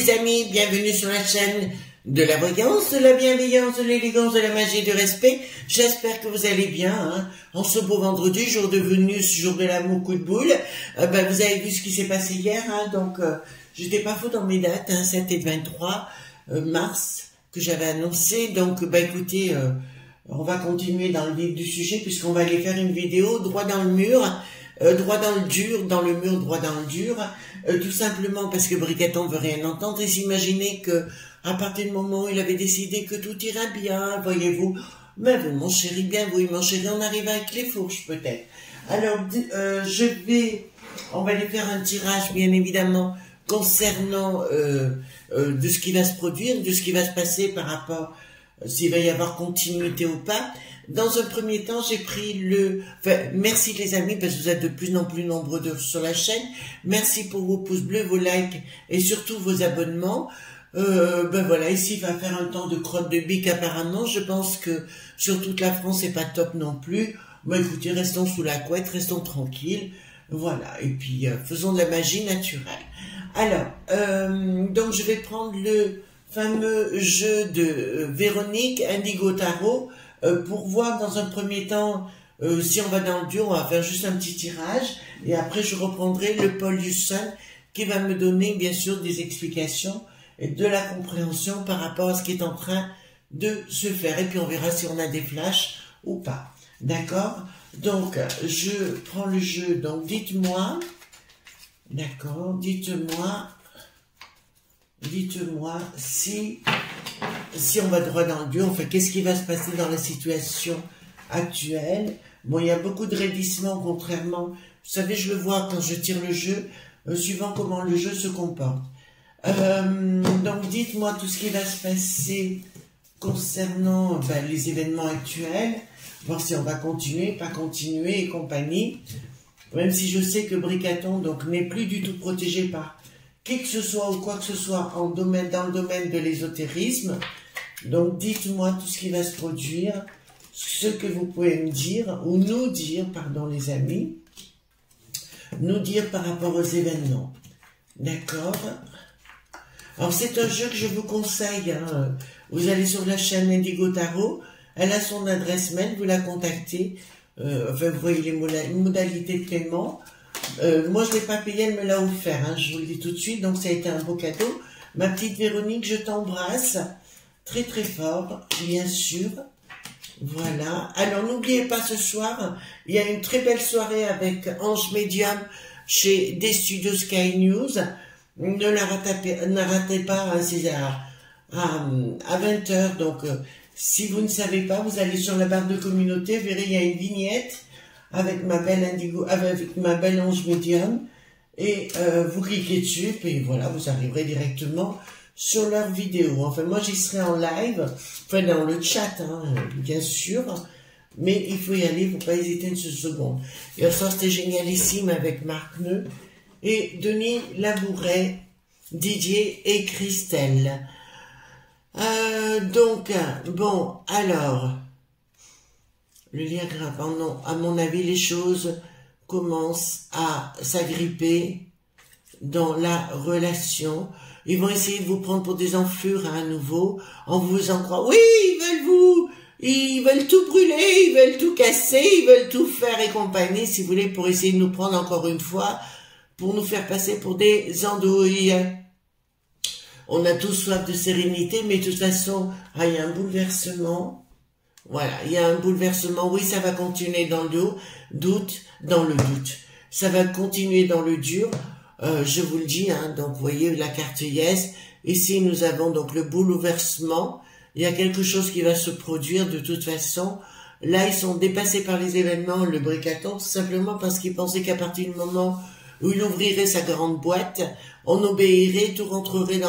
les amis, bienvenue sur la chaîne de la voyance, de la bienveillance, de l'élégance, de la magie et du respect. J'espère que vous allez bien, hein. En ce beau vendredi, jour de Vénus, jour de l'amour, coup de boule. Vous avez vu ce qui s'est passé hier, hein, donc j'étais pas faux dans mes dates, hein, 7 et 23 mars que j'avais annoncé. Donc écoutez, on va continuer dans le vif du sujet puisqu'on va aller faire une vidéo droit dans le mur. Droit dans le dur, dans le mur, droit dans le dur, tout simplement parce que Bricaton veut rien entendre et s'imaginer que à partir du moment où il avait décidé que tout irait bien, voyez-vous, mais vous mon chéri, bien oui mon chéri, on arrive avec les fourches peut-être. Alors on va aller faire un tirage bien évidemment concernant de ce qui va se produire, de ce qui va se passer par rapport s'il va y avoir continuité ou pas. Dans un premier temps, j'ai pris merci les amis, parce que vous êtes de plus en plus nombreux sur la chaîne. Merci pour vos pouces bleus, vos likes et surtout vos abonnements. Voilà, ici il va faire un temps de crotte de bique apparemment. Je pense que sur toute la France, c'est pas top non plus. Écoutez, restons sous la couette, restons tranquilles. Voilà, et puis faisons de la magie naturelle. Alors, donc je vais prendre le fameux jeu de Véronique, Indigo Tarot, pour voir dans un premier temps si on va dans le dur, on va faire juste un petit tirage et après je reprendrai le Paul Husson qui va me donner bien sûr des explications et de la compréhension par rapport à ce qui est en train de se faire et puis on verra si on a des flashs ou pas. D'accord? Donc je prends le jeu, donc dites-moi, d'accord, dites-moi si on va droit dans le dur, enfin, qu'est-ce qui va se passer dans la situation actuelle? Bon, il y a beaucoup de raidissements, contrairement, vous savez, je le vois quand je tire le jeu, suivant comment le jeu se comporte. Donc, dites-moi tout ce qui va se passer concernant les événements actuels, voir si on va continuer, pas continuer et compagnie, même si je sais que Bricaton donc n'est plus du tout protégé par qui que ce soit ou quoi que ce soit dans le domaine de l'ésotérisme. Donc dites-moi tout ce qui va se produire, ce que vous pouvez me dire, ou nous dire, pardon les amis, nous dire par rapport aux événements. D'accord? Alors c'est un jeu que je vous conseille, hein. Vous allez sur la chaîne Indigo Tarot, elle a son adresse mail, vous la contactez, vous voyez les modalités de paiement. Moi, je ne l'ai pas payé, elle me l'a offert, hein, je vous le dis tout de suite, donc ça a été un beau cadeau. Ma petite Véronique, je t'embrasse très très fort, bien sûr. Voilà. Alors, n'oubliez pas ce soir, il y a une très belle soirée avec Ange Médium chez des studios Sky News. Ne ratez pas, hein, c'est à 20 h. Donc, si vous ne savez pas, vous allez sur la barre de communauté, vous verrez, il y a une vignette avec ma belle Indigo, avec ma belle Ange Médium, et vous cliquez dessus, et voilà, vous arriverez directement sur leur vidéo. Enfin, moi, j'y serai en live, enfin, dans le chat, hein, bien sûr, mais il faut y aller, il ne faut pas hésiter une seconde. Et ça, c'était génialissime avec Marc Neu, et Denis Labouret, Didier et Christelle. Donc, bon, alors... Le lien grave, non, à mon avis, les choses commencent à s'agripper dans la relation. Ils vont essayer de vous prendre pour des enflures à nouveau, en vous faisant croire, oui, ils veulent tout brûler, ils veulent tout casser, ils veulent tout faire et compagnie, si vous voulez, pour essayer de nous prendre encore une fois, pour nous faire passer pour des andouilles. On a tous soif de sérénité, mais de toute façon, il y a un bouleversement. Voilà, il y a un bouleversement, oui, ça va continuer dans le doute. Ça va continuer dans le dur, je vous le dis, hein, donc vous voyez la carte Yes. Ici, nous avons donc le bouleversement. Il y a quelque chose qui va se produire de toute façon. Là, ils sont dépassés par les événements, le Bricaton, simplement parce qu'ils pensaient qu'à partir du moment où il ouvrirait sa grande boîte, on obéirait, tout rentrerait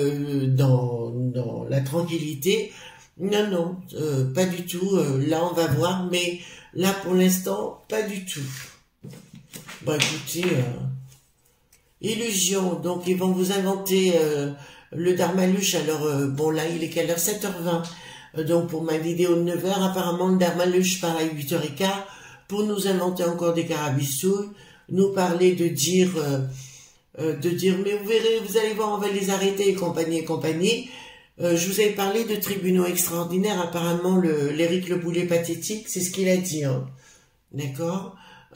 dans la tranquillité. Non, non, pas du tout. Là, on va voir, mais là, pour l'instant, pas du tout. Bon, écoutez, illusion. Donc, ils vont vous inventer le Darmaluche. Alors, bon, là, il est quelle heure? 7 h 20. Donc, pour ma vidéo de 9 h, apparemment, le Darmaluche part à 8 h 15 pour nous inventer encore des carabistouilles, nous parler de dire de dire, mais vous verrez, vous allez voir, on va les arrêter et compagnie et compagnie. Je vous avais parlé de tribunaux extraordinaires, apparemment l'Éric Le Boulet pathétique, c'est ce qu'il a dit, hein. D'accord.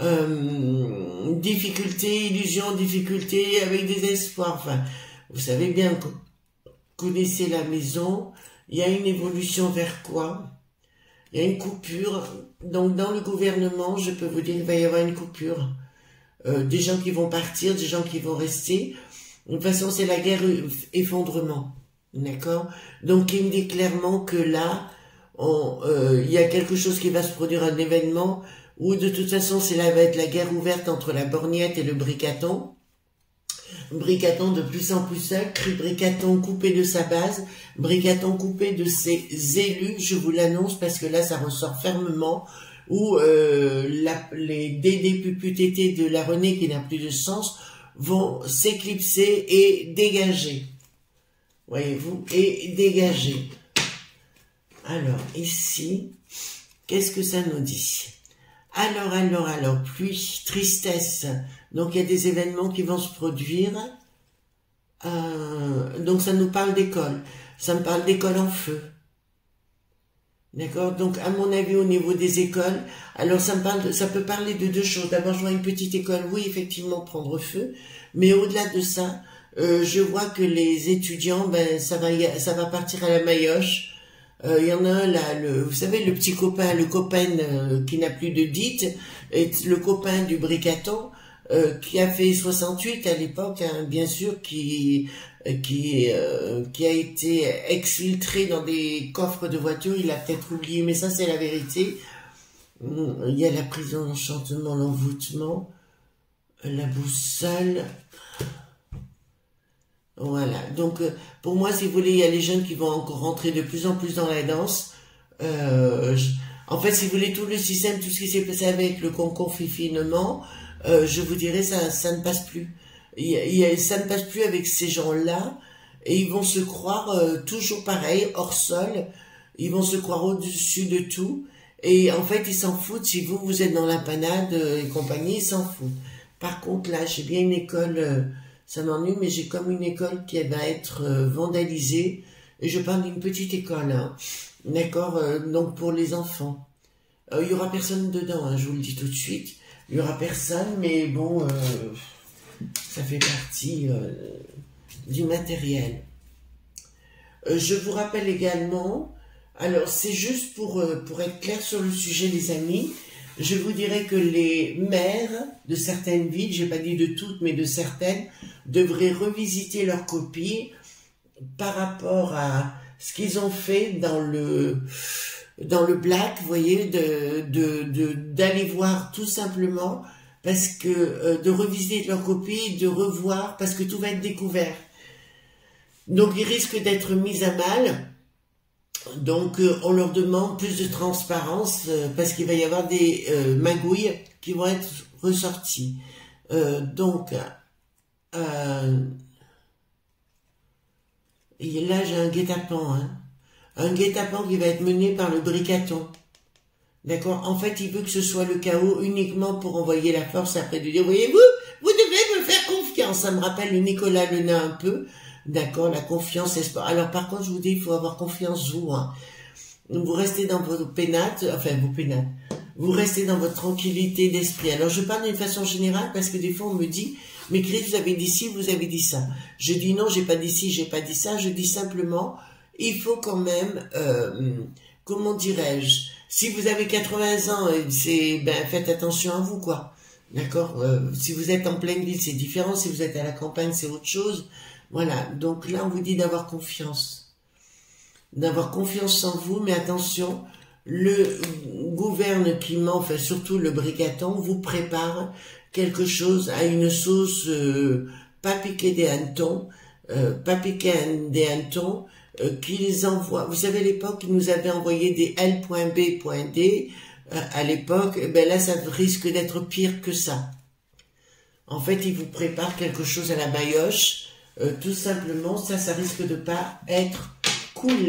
Difficulté, illusion, difficulté, avec des espoirs, enfin, vous savez bien, vous connaissez la maison, il y a une évolution vers quoi? Il y a une coupure, donc dans le gouvernement, je peux vous dire, il va y avoir une coupure. Des gens qui vont partir, des gens qui vont rester. De toute façon, c'est la guerre effondrement. D'accord? Donc, il me dit clairement que là, il y a quelque chose qui va se produire, un événement, où de toute façon, va être la guerre ouverte entre la Borgnette et le Bricaton. Bricaton de plus en plus seul, Bricaton coupé de sa base, Bricaton coupé de ses élus, je vous l'annonce parce que là, ça ressort fermement, où les DDPUTT de la Renée, qui n'a plus de sens, vont s'éclipser et dégager. Voyez-vous, et dégager. Alors, ici, qu'est-ce que ça nous dit? Alors, pluie, tristesse. Donc, il y a des événements qui vont se produire. Donc, ça nous parle d'école. Ça me parle d'école en feu. D'accord? Donc, à mon avis, au niveau des écoles, alors ça peut parler de deux choses. D'abord, je vois une petite école, oui, effectivement, prendre feu. Mais au-delà de ça, je vois que les étudiants, ben, ça va partir à la maillotche. Il y en a un là, vous savez, le petit copain, le copain qui n'a plus de dite, et le copain du Bricaton, qui a fait 68 à l'époque, hein, bien sûr, qui a été exfiltré dans des coffres de voitures, il a peut-être oublié, mais ça c'est la vérité. Il y a la prison, l'enchantement, l'envoûtement, la boussole. Voilà, donc pour moi, si vous voulez, il y a les jeunes qui vont encore rentrer de plus en plus dans la danse. En fait, si vous voulez, tout le système, tout ce qui s'est passé avec le concours Fifinement, je vous dirais, ça ne passe plus. Ça ne passe plus avec ces gens-là, et ils vont se croire toujours pareil, hors sol, ils vont se croire au-dessus de tout, et en fait, ils s'en foutent, si vous êtes dans la panade et compagnie, ils s'en foutent. Par contre, là, j'ai bien une école... ça m'ennuie, mais j'ai comme une école qui va être vandalisée. Et je parle d'une petite école, hein. D'accord, donc pour les enfants. Il y aura personne dedans, hein, je vous le dis tout de suite. Il y aura personne, mais bon, ça fait partie du matériel. Je vous rappelle également, alors c'est juste pour être clair sur le sujet, les amis, je vous dirais que les maires de certaines villes, j'ai pas dit de toutes, mais de certaines, devraient revisiter leurs copies par rapport à ce qu'ils ont fait dans le black, vous voyez, d'aller voir tout simplement, parce que de revisiter leurs copies, de revoir, parce que tout va être découvert. Donc ils risquent d'être mis à mal. Donc, on leur demande plus de transparence parce qu'il va y avoir des magouilles qui vont être ressorties. Donc, et là, j'ai un guet-apens. Hein. Un guet-apens qui va être mené par le Bricaton. D'accord? En fait, il veut que ce soit le chaos uniquement pour envoyer la force après de dire, voyez-vous, vous devez me faire confiance. Ça me rappelle le Nicolas Le Nain un peu. D'accord, la confiance, espoir. Alors par contre, je vous dis, il faut avoir confiance, vous. Hein. Vous restez dans vos pénates, vous restez dans votre tranquillité d'esprit. Alors je parle d'une façon générale parce que des fois on me dit, mais Chris, vous avez dit ci, vous avez dit ça. Je dis non, j'ai pas dit ci, j'ai pas dit ça. Je dis simplement, il faut quand même, comment dirais-je, si vous avez 80 ans, faites attention à vous, quoi. D'accord. Si vous êtes en pleine ville, c'est différent. Si vous êtes à la campagne, c'est autre chose. Voilà, donc là on vous dit d'avoir confiance en vous, mais attention, le gouvernement, enfin surtout le Bricaton, vous prépare quelque chose à une sauce pas piquée des hannetons, qu'ils envoient. Vous savez, à l'époque, ils nous avaient envoyé des L.B.D, à l'époque, ben là ça risque d'être pire que ça. En fait, ils vous préparent quelque chose à la maillotche. Tout simplement, ça risque de pas être cool.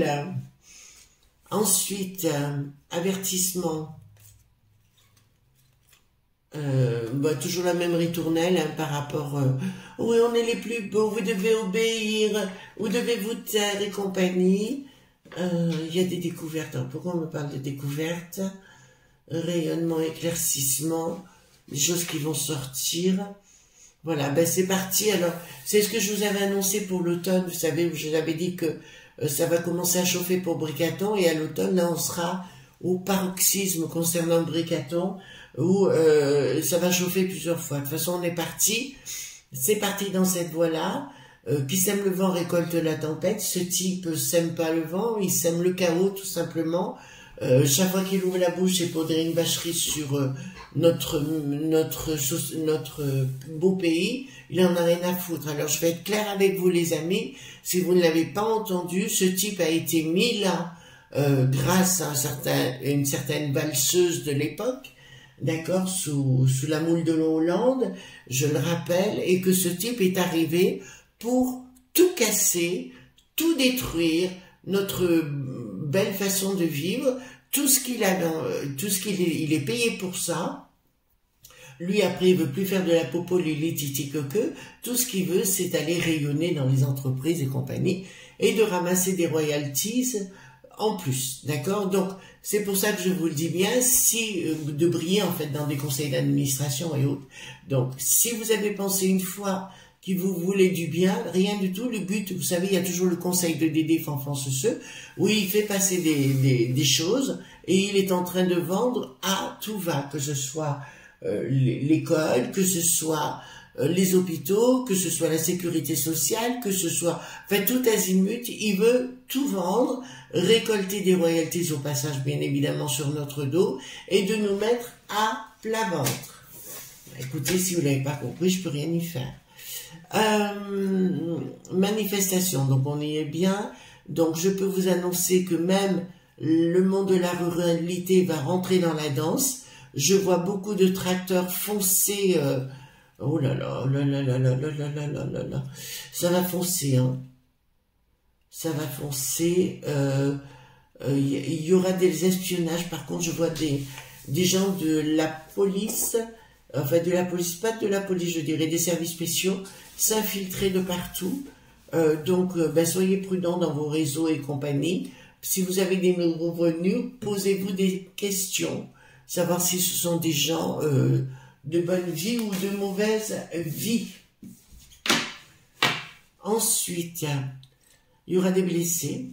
Ensuite, avertissement. Toujours la même ritournelle hein, par rapport oui on est les plus beaux, vous devez obéir, vous devez vous taire et compagnie. Il y a des découvertes. Alors, pourquoi on me parle de découvertes? Rayonnement, éclaircissement, des choses qui vont sortir. Voilà, ben c'est parti. Alors, c'est ce que je vous avais annoncé pour l'automne. Vous savez, je vous avais dit que ça va commencer à chauffer pour Bricaton, et à l'automne, là, on sera au paroxysme concernant Bricaton, où ça va chauffer plusieurs fois. De toute façon, on est parti. C'est parti dans cette voie-là. Qui sème le vent récolte la tempête. Ce type sème pas le vent, il sème le chaos, tout simplement. Chaque fois qu'il ouvre la bouche, c'est pour dire une vacherie sur notre beau pays. Il en a rien à foutre. Alors, je vais être clair avec vous, les amis. Si vous ne l'avez pas entendu, ce type a été mis là grâce à une certaine valseuse de l'époque, d'accord, sous la moule de Hollande, je le rappelle, et que ce type est arrivé pour tout casser, tout détruire, notre belle façon de vivre, tout ce qu'il a il est payé pour ça. Lui, après, il veut plus faire de la popo, lili, titi, coque. Tout ce qu'il veut, c'est aller rayonner dans les entreprises et compagnie et de ramasser des royalties en plus, d'accord? Donc, c'est pour ça que je vous le dis bien, de briller, en fait, dans des conseils d'administration et autres. Donc, si vous avez pensé une fois qui vous voulez du bien, rien du tout. Le but, vous savez, il y a toujours le conseil de Dédé Fanfan Ceux, où il fait passer des choses, et il est en train de vendre à tout va, que ce soit l'école, que ce soit les hôpitaux, que ce soit la sécurité sociale, que ce soit, enfin, tout azimut, il veut tout vendre, récolter des royalties au passage, bien évidemment, sur notre dos, et de nous mettre à plat ventre. Écoutez, si vous l'avez pas compris, je peux rien y faire. Manifestation, donc on y est bien. Donc je peux vous annoncer que même le monde de la ruralité va rentrer dans la danse. Je vois beaucoup de tracteurs foncer. Oh là là, oh là là là là là là là là là, ça va foncer, hein. Ça va foncer. Il y aura des espionnages. Par contre, je vois des gens de la police, enfin de la police, pas de la police, je dirais des services spéciaux, s'infiltrer de partout. Donc, soyez prudents dans vos réseaux et compagnie. Si vous avez des nouveaux revenus, posez-vous des questions. Savoir si ce sont des gens de bonne vie ou de mauvaise vie. Ensuite, il y aura des blessés.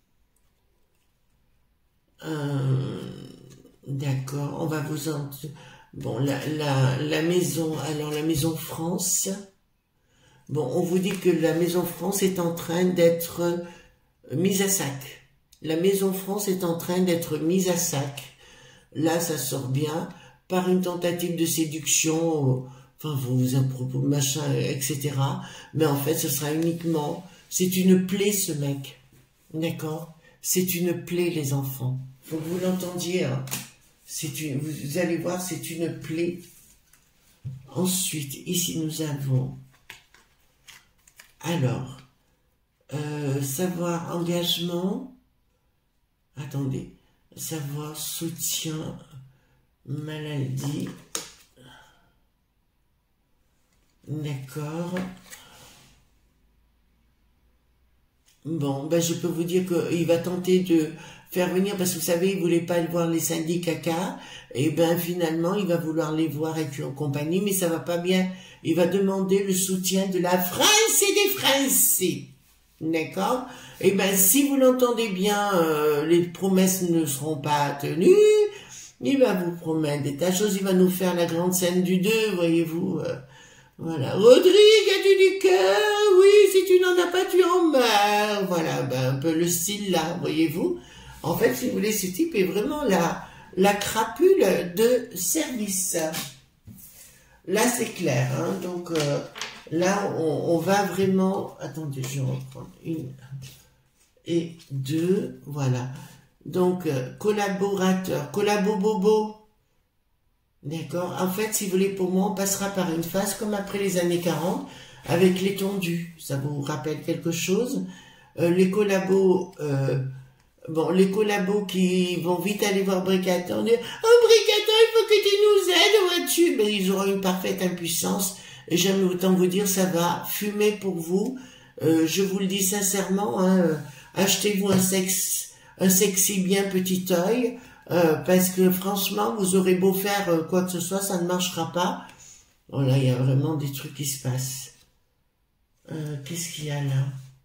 D'accord, on va vous en... Bon, la maison, alors la maison France... Bon, on vous dit que la Maison France est en train d'être mise à sac. La Maison France est en train d'être mise à sac. Là, ça sort bien par une tentative de séduction, enfin, vous un propos, machin, etc. Mais en fait, ce sera uniquement... C'est une plaie, ce mec. D'accord? C'est une plaie, les enfants. Faut que vous l'entendiez, hein. Vous allez voir, c'est une plaie. Ensuite, ici, nous avons... Alors, savoir engagement, attendez, savoir soutien, maladie, d'accord. Bon, je peux vous dire qu'il va tenter de faire venir, parce que vous savez, il voulait pas aller voir les syndicats, et finalement, il va vouloir les voir et puis en compagnie, mais ça va pas bien. Il va demander le soutien de la France et des Français. D'accord? Et si vous l'entendez bien, les promesses ne seront pas tenues. Il va vous promettre des tas de choses. Il va nous faire la grande scène du 2, voyez-vous. Voilà. Rodrigue, as-tu du cœur? Oui, si tu n'en as pas, tu en meurs. Voilà, un peu le style là, voyez-vous. En fait, si vous voulez, ce type est vraiment la crapule de service. Là, c'est clair, hein. Donc, là, on va vraiment... Attendez, je vais reprendre une et deux, voilà. Donc, collaborateur, collabo-bobo. D'accord? En fait, si vous voulez, pour moi, on passera par une phase comme après les années 40, avec les tondus. Ça vous rappelle quelque chose? Les collabos Bon, les collabos qui vont vite aller voir Bricaton, dire « Oh Bricaton, il faut que tu nous aides, vois-tu » Ben, ils auront une parfaite impuissance. Et j'aime autant vous dire, ça va fumer pour vous. Je vous le dis sincèrement, hein, achetez-vous un sexy bien petit œil, parce que franchement, vous aurez beau faire quoi que ce soit, ça ne marchera pas. Oh là, il y a vraiment des trucs qui se passent. Qu'est-ce qu'il y a là?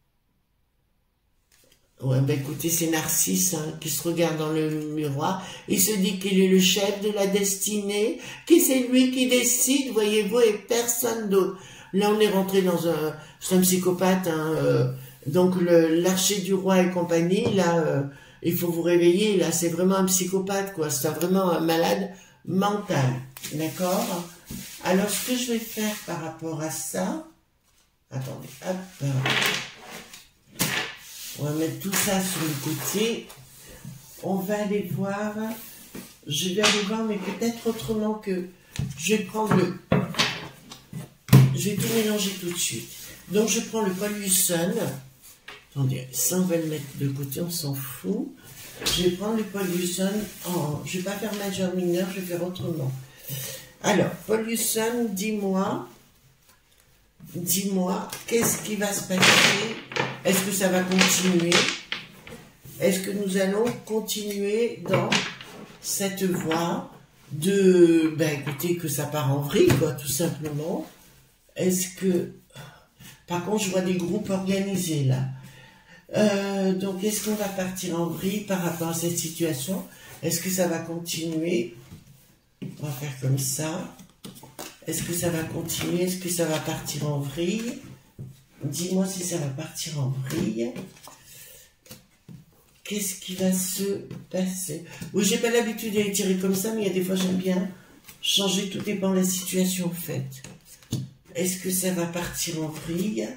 Ouais, ben écoutez, c'est Narcisse hein, qui se regarde dans le miroir. Il se dit qu'il est le chef de la destinée, que c'est lui qui décide, voyez-vous, et personne d'autre. Là, on est rentré dans un psychopathe, hein, donc l'archer du roi et compagnie, là, il faut vous réveiller, là, c'est vraiment un psychopathe, quoi. C'est vraiment un malade mental, d'accord? Alors, ce que je vais faire par rapport à ça, attendez, hop, on va mettre tout ça sur le côté. On va aller voir. Je vais aller voir, mais peut-être autrement que... Je vais prendre le... Je vais tout mélanger tout de suite. Donc, je prends le Pollution. Attendez, ça, on va le mettre de côté, on s'en fout. Je vais prendre le Pollution en... Je ne vais pas faire majeur mineur, je vais faire autrement. Alors, Pollution, dis-moi, qu'est-ce qui va se passer? Est-ce que ça va continuer? Est-ce que nous allons continuer dans cette voie de, ben écoutez, que ça part en vrille, quoi, tout simplement? Est-ce que, par contre, je vois des groupes organisés, là. Donc, est-ce qu'on va partir en vrille par rapport à cette situation? Est-ce que ça va continuer? On va faire comme ça. Est-ce que ça va continuer? Est-ce que ça va partir en vrille? Dis-moi si ça va partir en vrille. Qu'est-ce qui va se passer? Oui, j'ai pas l'habitude d'aller tirer comme ça, mais il y a des fois j'aime bien changer, tout dépend de la situation en fait. Est-ce que ça va partir en vrille?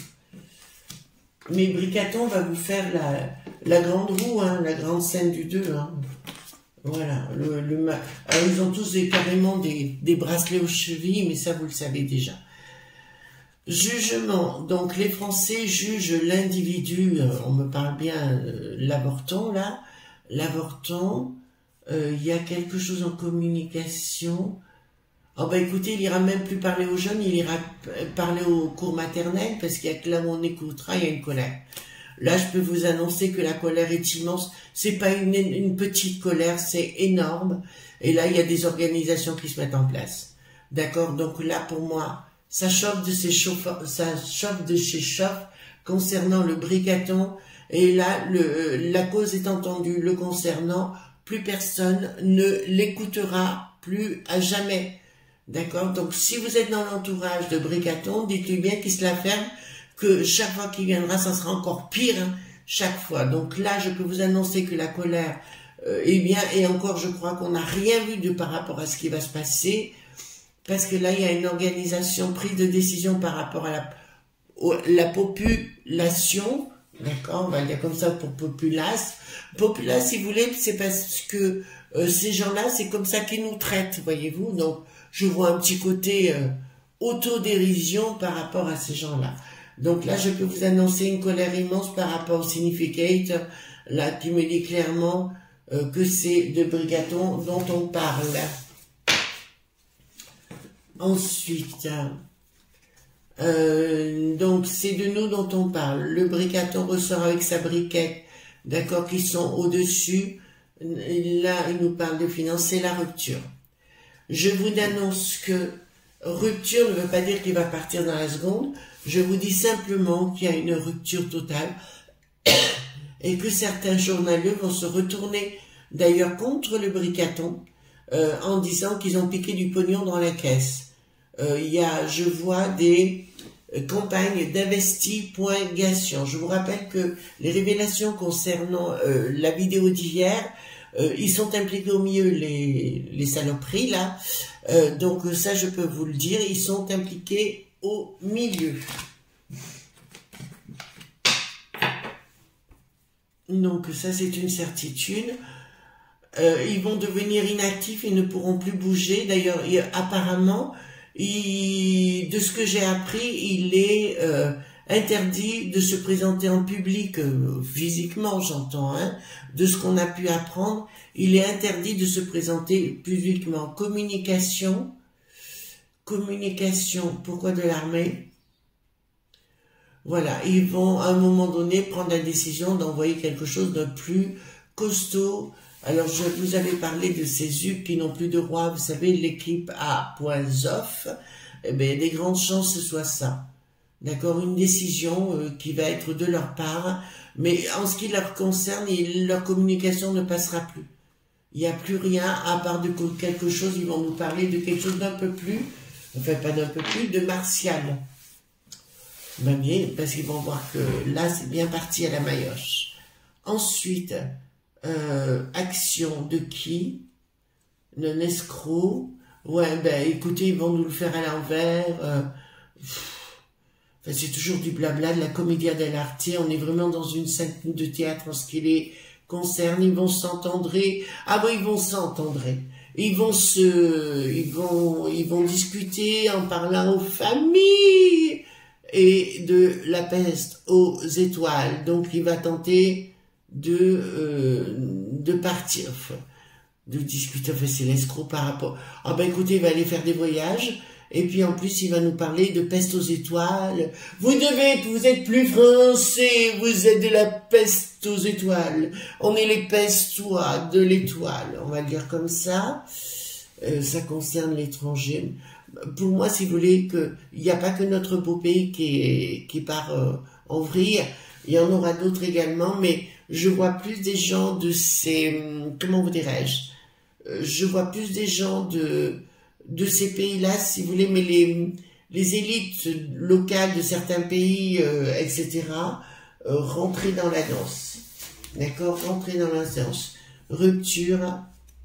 Mais Bricaton va vous faire la grande roue, hein, la grande scène du 2. Hein. Voilà. Alors, ils ont tous carrément des bracelets aux chevilles, mais ça vous le savez déjà. Jugement. Donc les Français jugent l'individu, on me parle bien, l'avorton là. L'avorton, il y a quelque chose en communication. Oh bah écoutez, il ira même plus parler aux jeunes, il ira parler aux cours maternels, parce qu'il y a que là où on écoutera, il y a une colère. Là, je peux vous annoncer que la colère est immense. C'est pas une petite colère, c'est énorme. Et là, il y a des organisations qui se mettent en place. D'accord? Donc là, pour moi, ça chauffe de chez chauffe concernant le Bricaton. Et là, la cause est entendue le concernant. Plus personne ne l'écoutera plus à jamais. D'accord? Donc, si vous êtes dans l'entourage de Bricaton, dites-lui bien qu'il se la ferme, que chaque fois qu'il viendra, ça sera encore pire, hein, chaque fois. Donc là, je peux vous annoncer que la colère, eh bien, et encore, je crois qu'on n'a rien vu par rapport à ce qui va se passer, parce que là, il y a une organisation, prise de décision par rapport à la population, d'accord, on va dire comme ça pour populace. Populace, si vous voulez, c'est parce que ces gens-là, c'est comme ça qu'ils nous traitent, voyez-vous. Donc, je vois un petit côté autodérision par rapport à ces gens-là. Donc là, je peux vous annoncer une colère immense par rapport au significate, là, qui me dit clairement que c'est de Bricaton dont on parle. Ensuite, donc c'est de nous dont on parle. Le Bricaton ressort avec sa briquette, d'accord, qui sont au-dessus. Là, il nous parle de financer la rupture. Je vous annonce que rupture ne veut pas dire qu'il va partir dans la seconde. Je vous dis simplement qu'il y a une rupture totale et que certains journaliers vont se retourner d'ailleurs contre le Bricaton en disant qu'ils ont piqué du pognon dans la caisse. Je vois des campagnes d'investi.gation. Je vous rappelle que les révélations concernant la vidéo d'hier, ils sont impliqués au milieu, les saloperies là. Donc ça, je peux vous le dire, ils sont impliqués au milieu. Donc ça, c'est une certitude. Ils vont devenir inactifs, ils ne pourront plus bouger. D'ailleurs, apparemment, de ce que j'ai appris, il est interdit de se présenter en public, physiquement j'entends, hein, de ce qu'on a pu apprendre, il est interdit de se présenter publiquement. Communication, pourquoi de l'armée? Voilà, ils vont à un moment donné prendre la décision d'envoyer quelque chose de plus costaud. Alors, je vous avais parlé de ces Hugues qui n'ont plus de roi, vous savez, l'équipe A.Zoff, eh bien, il y a des grandes chances que ce soit ça. D'accord, une décision qui va être de leur part, mais en ce qui leur concerne, leur communication ne passera plus. Il n'y a plus rien à part de quelque chose, ils vont nous parler de quelque chose d'un peu plus, enfin pas d'un peu plus, de martial. Ben bien, parce qu'ils vont voir que là, c'est bien parti à la maillotche. Ensuite, action de qui? D'un escroc. Ouais, ben écoutez, ils vont nous le faire à l'envers. Enfin, c'est toujours du blabla, de la commedia dell'arte. On est vraiment dans une scène de théâtre en ce qui les concerne. Ils vont s'entendrer. Ah bon, ils vont s'entendrer. Ils vont discuter en parlant aux familles et de la peste aux étoiles. Donc, il va tenter de partir, de discuter. Enfin, c'est l'escroc par rapport. Ah ben, écoutez, il va aller faire des voyages. Et puis, en plus, il va nous parler de peste aux étoiles. Vous êtes plus français, vous êtes de la peste aux étoiles. On est les pestois de l'étoile. On va le dire comme ça. Ça concerne l'étranger. Pour moi, si vous voulez, il n'y a pas que notre beau pays qui part en vrille, il y en aura d'autres également, mais je vois plus des gens de ces, comment vous dirais-je, je vois plus des gens de ces pays-là, si vous voulez, mais les élites locales de certains pays, etc., rentrer dans la danse, d'accord, rentrer dans la danse, rupture.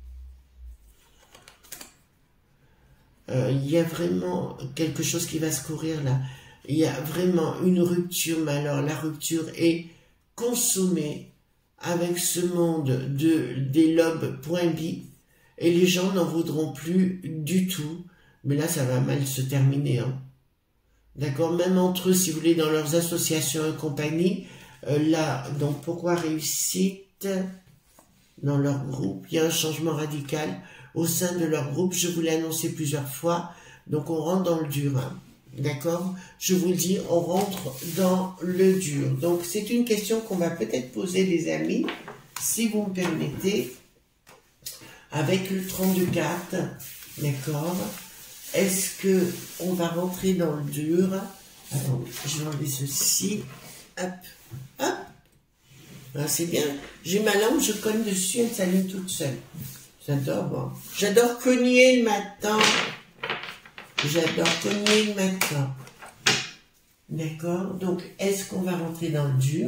Il y a vraiment quelque chose qui va se courir là. Il y a vraiment une rupture, mais alors la rupture est consommée avec ce monde des lobes point bi, et les gens n'en voudront plus du tout. Mais là, ça va mal se terminer. Hein. D'accord? Même entre eux, si vous voulez, dans leurs associations et compagnie, là, donc pourquoi réussite dans leur groupe? Il y a un changement radical au sein de leur groupe, je vous l'ai annoncé plusieurs fois, donc on rentre dans le dur, hein. D'accord? Je vous le dis, on rentre dans le dur. Donc c'est une question qu'on va peut-être poser, les amis, si vous me permettez, avec le 32 cartes, d'accord? Est-ce que on va rentrer dans le dur? Attendez, je vais enlever ceci, hop, hop, ah, c'est bien, j'ai ma lampe, je cogne dessus, elle s'allume toute seule. J'adore, bon. J'adore cogner le matin. J'adore cogner le matin. D'accord? Donc, est-ce qu'on va rentrer dans le dur?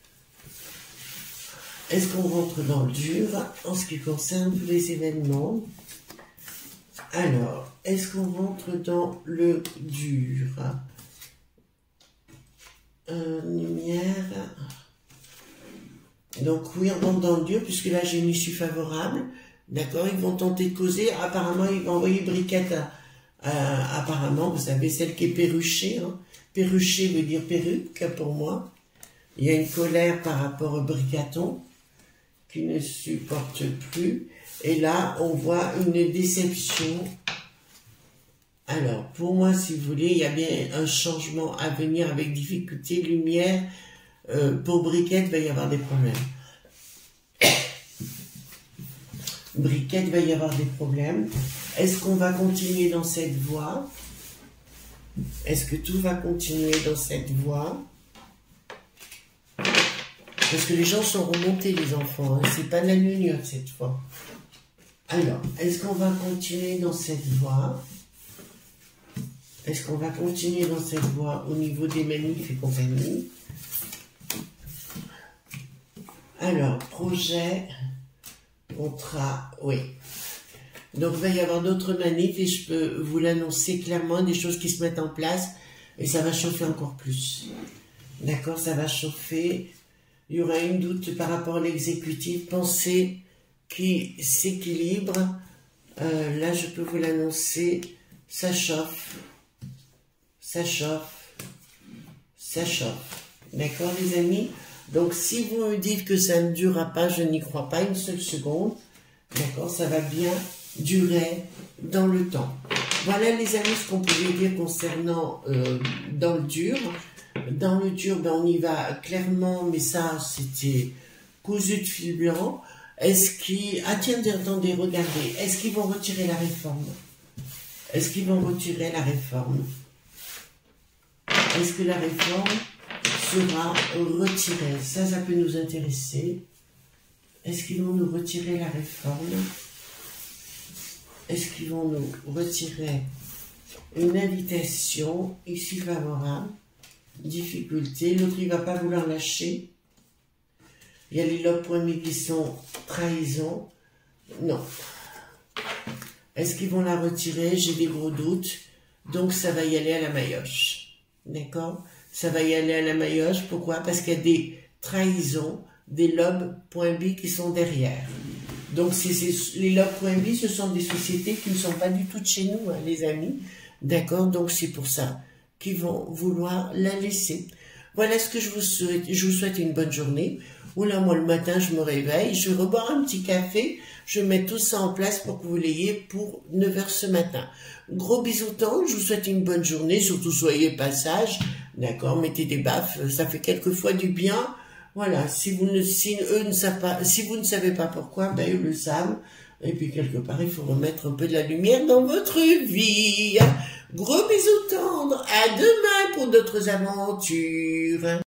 Est-ce qu'on rentre dans le dur en ce qui concerne tous les événements? Alors, est-ce qu'on rentre dans le dur? Lumière. Donc, oui, on rentre dans le dur, puisque là, j'ai une issue favorable. D'accord, ils vont tenter de causer. Apparemment, ils vont envoyer Briquette apparemment, vous savez, celle qui est perruchée. Hein. Perruchée veut dire perruque pour moi. Il y a une colère par rapport au Bricaton qui ne supporte plus. Et là, on voit une déception. Alors, pour moi, si vous voulez, il y a bien un changement à venir avec difficulté, lumière. Pour Briquette, il va y avoir des problèmes. Briquette, va y avoir des problèmes. Est-ce qu'on va continuer dans cette voie? Est-ce que tout va continuer dans cette voie? Parce que les gens sont remontés, les enfants. Hein. C'est pas la lugnotte cette fois. Alors, est-ce qu'on va continuer dans cette voie? Est-ce qu'on va continuer dans cette voie au niveau des manifs et compagnie? Alors, projet... contrat, oui. Donc, il va y avoir d'autres manifs et je peux vous l'annoncer clairement, des choses qui se mettent en place et ça va chauffer encore plus. D'accord, ça va chauffer. Il y aura une doute par rapport à l'exécutif. Pensée qui s'équilibre. Là, je peux vous l'annoncer. Ça chauffe. Ça chauffe. ça chauffe. D'accord, les amis? Donc, si vous me dites que ça ne durera pas, je n'y crois pas une seule seconde. D'accord, ça va bien durer dans le temps. Voilà, les amis, ce qu'on pouvait dire concernant dans le dur. Dans le dur, ben, on y va clairement, mais ça, c'était cousu de fil blanc. Est-ce qu'ils... Ah tiens, attendez, regardez. Est-ce qu'ils vont retirer la réforme? Est-ce qu'ils vont retirer la réforme? Est-ce que la réforme sera retirée? Ça peut nous intéresser. Est-ce qu'ils vont nous retirer la réforme? Est-ce qu'ils vont nous retirer une invitation ici favorable? Difficulté. L'autre, il ne va pas vouloir lâcher. Il y a les lobes pointés qui sont trahison. Non. Est-ce qu'ils vont la retirer? J'ai des gros doutes. Donc, ça va y aller à la maillotche. D'accord? Ça va y aller à la maillotche. Pourquoi? Parce qu'il y a des trahisons, des lobes point B qui sont derrière. Donc, les lobes point B, ce sont des sociétés qui ne sont pas du tout de chez nous, hein, les amis. D'accord? Donc, c'est pour ça qu'ils vont vouloir la laisser. Voilà ce que je vous souhaite. Je vous souhaite une bonne journée. Oula, moi, le matin, je me réveille, je vais reboire un petit café, je mets tout ça en place pour que vous l'ayez pour 9 h ce matin. Gros bisous tendres, je vous souhaite une bonne journée, surtout soyez pas sages, d'accord, mettez des baffes, ça fait quelquefois du bien. Voilà, si vous ne savez pas pourquoi, ben eux le savent. Et puis quelque part, il faut remettre un peu de la lumière dans votre vie. Gros bisous tendres, à demain pour d'autres aventures.